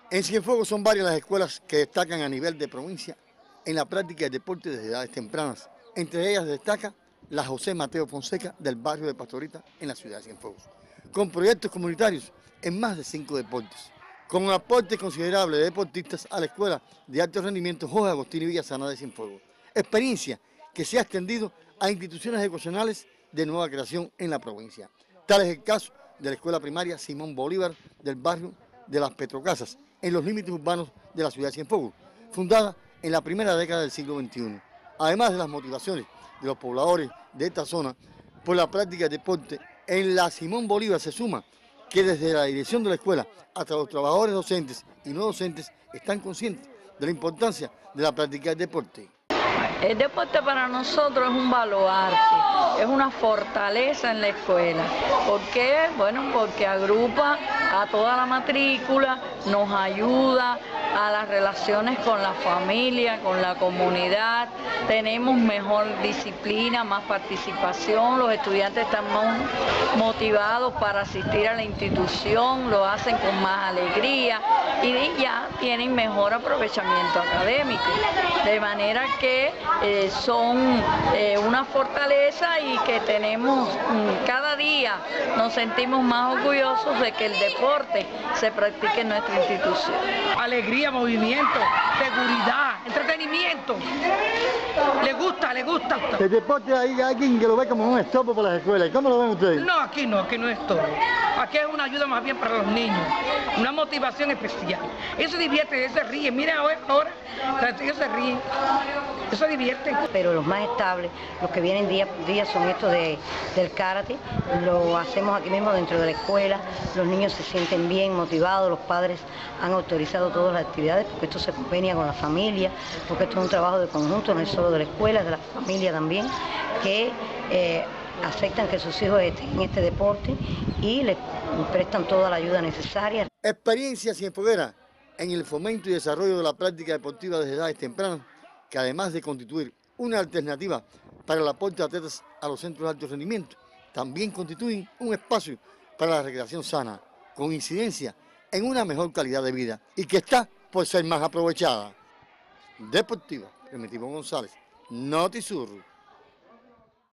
En Cienfuegos son varias las escuelas que destacan a nivel de provincia en la práctica del deporte desde edades tempranas. Entre ellas destaca la José Mateo Fonseca del barrio de Pastorita en la ciudad de Cienfuegos, con proyectos comunitarios en más de 5 deportes, con un aporte considerable de deportistas a la Escuela de Alto Rendimiento Jorge Agustín y Villasana de Cienfuegos. Experiencia que se ha extendido a instituciones educacionales de nueva creación en la provincia. Tal es el caso de la Escuela Primaria Simón Bolívar del barrio de Las Petrocasas, en los límites urbanos de la ciudad de Cienfuegos, fundada en la primera década del siglo XXI. Además de las motivaciones de los pobladores de esta zona por la práctica del deporte, en la Simón Bolívar se suma que desde la dirección de la escuela hasta los trabajadores docentes y no docentes están conscientes de la importancia de la práctica del deporte. El deporte para nosotros es un baluarte, es una fortaleza en la escuela. ¿Por qué? Bueno, porque agrupa a toda la matrícula, nos ayuda a las relaciones con la familia, con la comunidad, tenemos mejor disciplina, más participación, los estudiantes están más motivados para asistir a la institución, lo hacen con más alegría y ya tienen mejor aprovechamiento académico, de manera que son una fortaleza y que tenemos cada día nos sentimos más orgullosos de que el deporte se practique en nuestra institución. Alegría, movimiento, seguridad, entretenimiento. Le gusta. El deporte hay alguien que lo ve como un estorbo para las escuelas. ¿Y cómo lo ven ustedes? No, aquí no es todo. Aquí es una ayuda más bien para los niños, una motivación especial. Ellos se divierten, ellos se ríen. Mira ahora, ellos se ríen, ellos se divierten. Pero los más estables, los que vienen día por día son estos del karate, lo hacemos aquí mismo dentro de la escuela, los niños se sienten bien motivados, los padres han autorizado todas las actividades porque esto se convenia con la familia, porque esto es un trabajo de conjunto, no es solo de la escuela, es de la familia también, que aceptan que sus hijos estén en este deporte y les prestan toda la ayuda necesaria. Experiencia cienfueguera en el fomento y desarrollo de la práctica deportiva desde edades tempranas, que además de constituir una alternativa para el aporte de atletas a los centros de alto rendimiento, también constituyen un espacio para la recreación sana, con incidencia en una mejor calidad de vida y que está por ser más aprovechada. Deportiva, Primitivo González, Notisur.